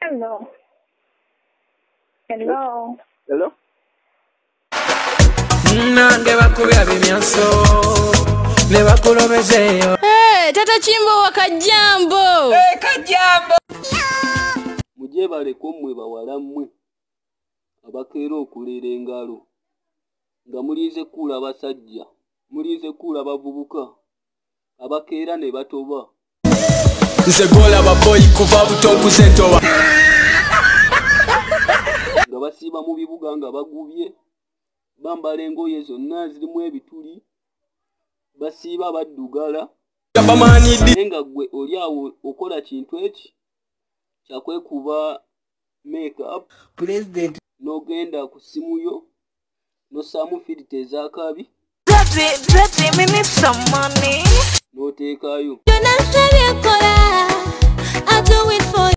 Hello. Hello. Hello? Nange bakubya bimyaso ne bakulomezeyo. Tata Chimbo wa Kajambo. Kajambo. Mujye baleko mmwe bawala mmwe abakeera okulera engalo nga mulize kuula basajja, mulize kuula bavubuka abakeera ne batoba. Nze gola baboyi kuva buto okusentoba. Nga basiiba mu bibuga nga bagubye, bambala engoye zonna zirimu ebituli, basiiba baddugala. Naye nga ggwe oli awo okola kintu eki kyakwekuba make-up President n'ogenda ku ssimu yo n'ossaamu filter ez'akabi Daddy, we need some money. n'oteekayo. Yona sabye kola. I do it